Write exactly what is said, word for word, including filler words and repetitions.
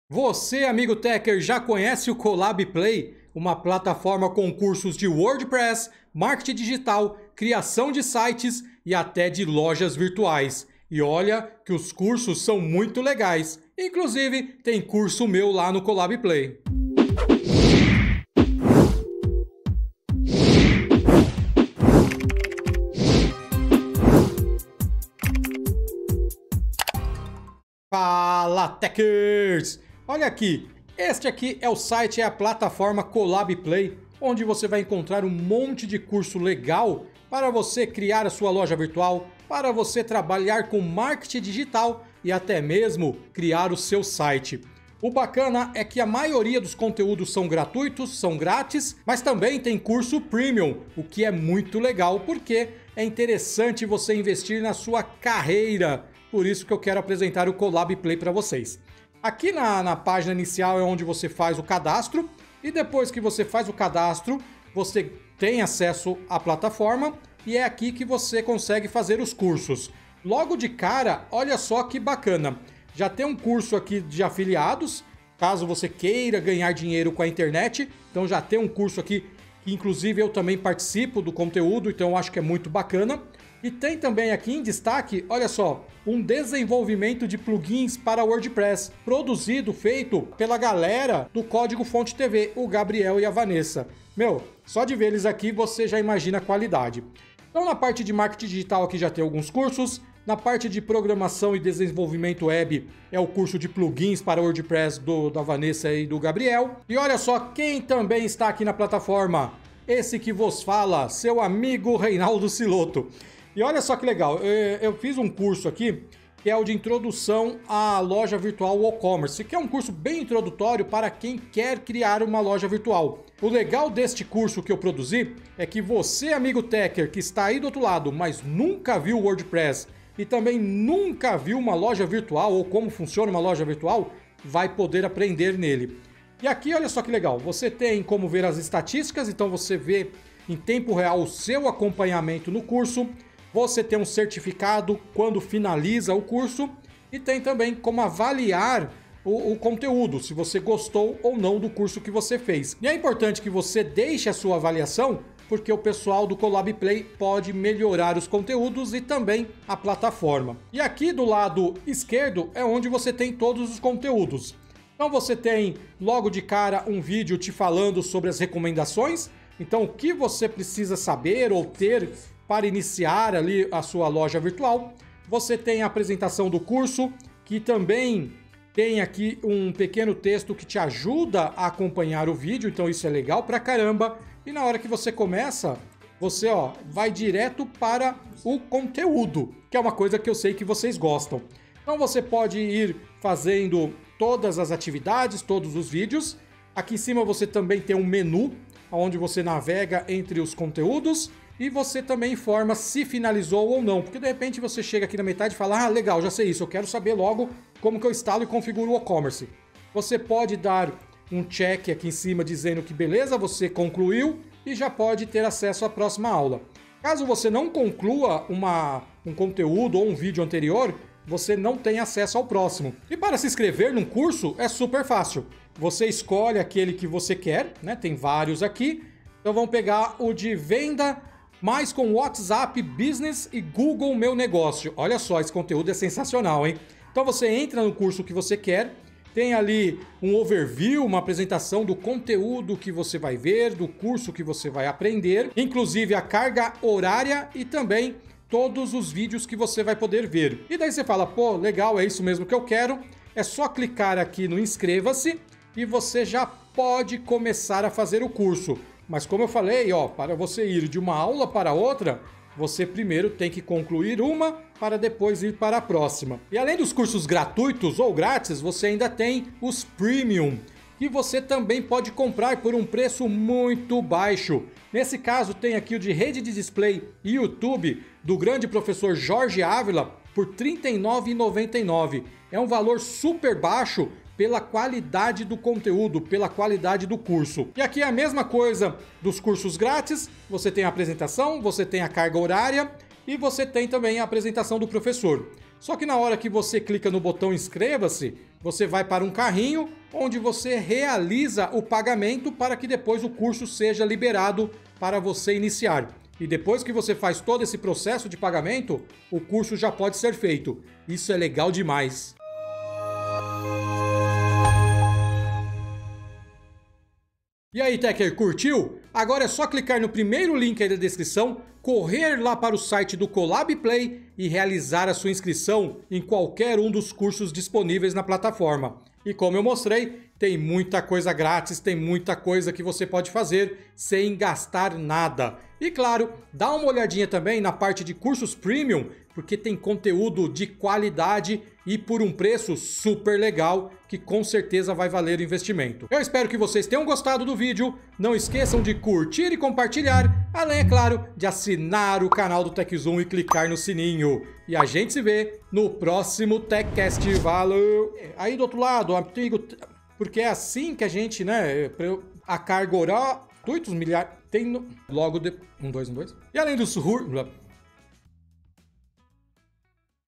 Você, amigo Techer, já conhece o Collab Play? Uma plataforma com cursos de WordPress, marketing digital, criação de sites e até de lojas virtuais. E olha que os cursos são muito legais. Inclusive, tem curso meu lá no Collab Play. Fala, Techers! Olha aqui, este aqui é o site, é a plataforma Collab Play, onde você vai encontrar um monte de curso legal para você criar a sua loja virtual, para você trabalhar com marketing digital e até mesmo criar o seu site. O bacana é que a maioria dos conteúdos são gratuitos, são grátis, mas também tem curso premium, o que é muito legal porque é interessante você investir na sua carreira. Por isso que eu quero apresentar o Collab Play para vocês. Aqui na, na página inicial é onde você faz o cadastro e depois que você faz o cadastro, você tem acesso à plataforma e é aqui que você consegue fazer os cursos. Logo de cara, olha só que bacana. Já tem um curso aqui de afiliados, caso você queira ganhar dinheiro com a internet. Então já tem um curso aqui que inclusive eu também participo do conteúdo, então eu acho que é muito bacana. E tem também aqui em destaque, olha só, um desenvolvimento de plugins para WordPress, produzido, feito pela galera do Código Fonte T V, o Gabriel e a Vanessa. Meu, só de ver eles aqui você já imagina a qualidade. Então na parte de marketing digital aqui já tem alguns cursos, na parte de programação e desenvolvimento web é o curso de plugins para WordPress do, da Vanessa e do Gabriel. E olha só quem também está aqui na plataforma, esse que vos fala, seu amigo Reinaldo Siloto. E olha só que legal, eu fiz um curso aqui que é o de introdução à loja virtual WooCommerce, que é um curso bem introdutório para quem quer criar uma loja virtual. O legal deste curso que eu produzi é que você, amigo Techer, que está aí do outro lado, mas nunca viu o WordPress e também nunca viu uma loja virtual ou como funciona uma loja virtual, vai poder aprender nele. E aqui, olha só que legal, você tem como ver as estatísticas, então você vê em tempo real o seu acompanhamento no curso. Você tem um certificado quando finaliza o curso e tem também como avaliar o, o conteúdo, se você gostou ou não do curso que você fez. E é importante que você deixe a sua avaliação, porque o pessoal do Collab Play pode melhorar os conteúdos e também a plataforma. E aqui do lado esquerdo é onde você tem todos os conteúdos. Então você tem logo de cara um vídeo te falando sobre as recomendações, então o que você precisa saber ou ter para iniciar ali a sua loja virtual. Você tem a apresentação do curso, que também tem aqui um pequeno texto que te ajuda a acompanhar o vídeo, então isso é legal pra caramba. E na hora que você começa, você ó, vai direto para o conteúdo, que é uma coisa que eu sei que vocês gostam. Então você pode ir fazendo todas as atividades, todos os vídeos. Aqui em cima você também tem um menu, onde você navega entre os conteúdos. E você também informa se finalizou ou não, porque de repente você chega aqui na metade e fala, ah, legal, já sei isso, eu quero saber logo como que eu instalo e configuro o WooCommerce. Você pode dar um check aqui em cima dizendo que beleza, você concluiu e já pode ter acesso à próxima aula. Caso você não conclua uma, um conteúdo ou um vídeo anterior, você não tem acesso ao próximo. E para se inscrever num curso é super fácil. Você escolhe aquele que você quer, né? Tem vários aqui. Então vamos pegar o de venda mais com WhatsApp Business e Google Meu Negócio. Olha só, esse conteúdo é sensacional, hein? Então você entra no curso que você quer, tem ali um overview, uma apresentação do conteúdo que você vai ver, do curso que você vai aprender, inclusive a carga horária e também todos os vídeos que você vai poder ver. E daí você fala, pô, legal, é isso mesmo que eu quero. É só clicar aqui no inscreva-se e você já pode começar a fazer o curso. Mas como eu falei, ó, para você ir de uma aula para outra, você primeiro tem que concluir uma para depois ir para a próxima. E além dos cursos gratuitos ou grátis, você ainda tem os Premium, que você também pode comprar por um preço muito baixo. Nesse caso, tem aqui o de rede de display e YouTube do grande professor Jorge Ávila por trinta e nove reais e noventa e nove centavos. É um valor super baixo pela qualidade do conteúdo, pela qualidade do curso. E aqui é a mesma coisa dos cursos grátis, você tem a apresentação, você tem a carga horária e você tem também a apresentação do professor. Só que na hora que você clica no botão inscreva-se, você vai para um carrinho onde você realiza o pagamento para que depois o curso seja liberado para você iniciar. E depois que você faz todo esse processo de pagamento, o curso já pode ser feito. Isso é legal demais. E aí, Techer, curtiu? Agora é só clicar no primeiro link aí da descrição, correr lá para o site do Colab Play e realizar a sua inscrição em qualquer um dos cursos disponíveis na plataforma. E como eu mostrei, tem muita coisa grátis, tem muita coisa que você pode fazer sem gastar nada. E claro, dá uma olhadinha também na parte de cursos premium, porque tem conteúdo de qualidade e por um preço super legal, que com certeza vai valer o investimento. Eu espero que vocês tenham gostado do vídeo, não esqueçam de curtir e compartilhar, além, é claro, de assinar o canal do TechZoom e clicar no sininho. E a gente se vê no próximo TechCast. Valeu! Aí do outro lado, amigo, porque é assim que a gente, né, a carga oral, oito milhares, tem no, logo de... Um, dois, um, dois. E além dos...